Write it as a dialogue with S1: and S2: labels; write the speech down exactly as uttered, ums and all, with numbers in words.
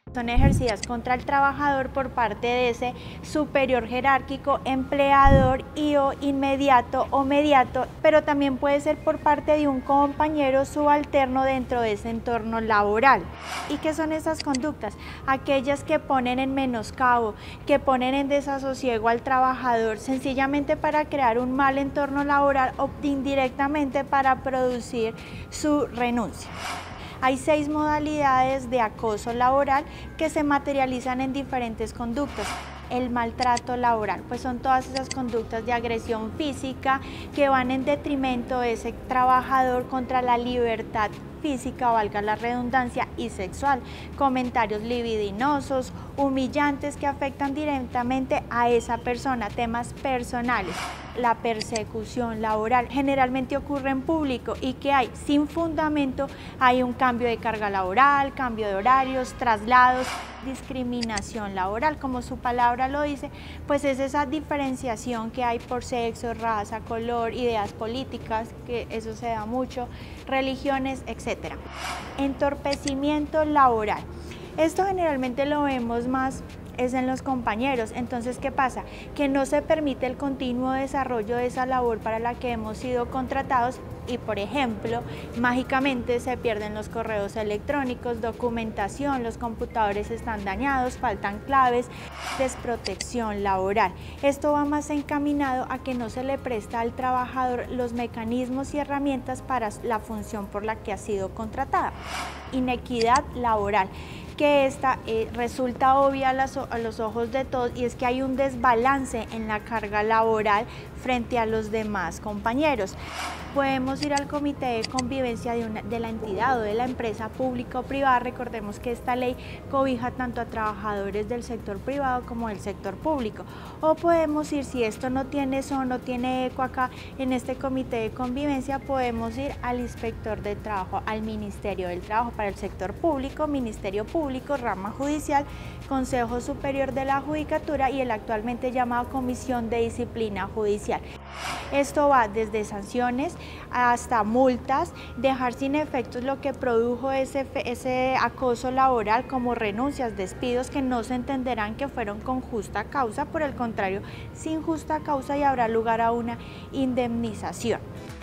S1: Son ejercidas contra el trabajador por parte de ese superior jerárquico, empleador y o inmediato o mediato, pero también puede ser por parte de un compañero subalterno dentro de ese entorno laboral. ¿Y qué son esas conductas? Aquellas que ponen en menoscabo, que ponen en desasosiego al trabajador, sencillamente para crear un mal entorno laboral o indirectamente para producir su renuncia. Hay seis modalidades de acoso laboral que se materializan en diferentes conductas. El maltrato laboral, pues son todas esas conductas de agresión física que van en detrimento de ese trabajador contra la libertad física, valga la redundancia, y sexual. Comentarios libidinosos, humillantes que afectan directamente a esa persona, temas personales. La persecución laboral generalmente ocurre en público y que hay sin fundamento, hay un cambio de carga laboral, cambio de horarios, traslados, discriminación laboral, como su palabra lo dice, pues es esa diferenciación que hay por sexo, raza, color, ideas políticas, que eso se da mucho, religiones, etcétera. Entorpecimiento laboral. Esto generalmente lo vemos más es en los compañeros. Entonces, ¿qué pasa? Que no se permite el continuo desarrollo de esa labor para la que hemos sido contratados y, por ejemplo, mágicamente se pierden los correos electrónicos, documentación, los computadores están dañados, faltan claves, desprotección laboral. Esto va más encaminado a que no se le presta al trabajador los mecanismos y herramientas para la función por la que ha sido contratada. Inequidad laboral, que esta eh, resulta obvia a, las, a los ojos de todos, y es que hay un desbalance en la carga laboral frente a los demás compañeros. Podemos ir al comité de convivencia de, una, de la entidad o de la empresa pública o privada. Recordemos que esta ley cobija tanto a trabajadores del sector privado como del sector público. O podemos ir, si esto no tiene eso, no tiene eco acá en este comité de convivencia, podemos ir al inspector de trabajo, al Ministerio del Trabajo para el sector público, Ministerio Público, rama judicial, Consejo Superior de la Judicatura y el actualmente llamado Comisión de Disciplina Judicial. Esto va desde sanciones hasta multas, dejar sin efectos lo que produjo ese, ese acoso laboral, como renuncias, despidos que no se entenderán que fueron con justa causa, por el contrario, sin justa causa, y habrá lugar a una indemnización.